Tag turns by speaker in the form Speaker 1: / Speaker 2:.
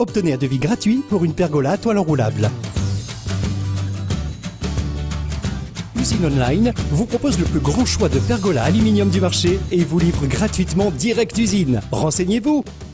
Speaker 1: Obtenez un devis gratuit pour une pergola à toile enroulable. Usine Online vous propose le plus grand choix de pergolas aluminium du marché et vous livre gratuitement direct d'usine. Renseignez-vous!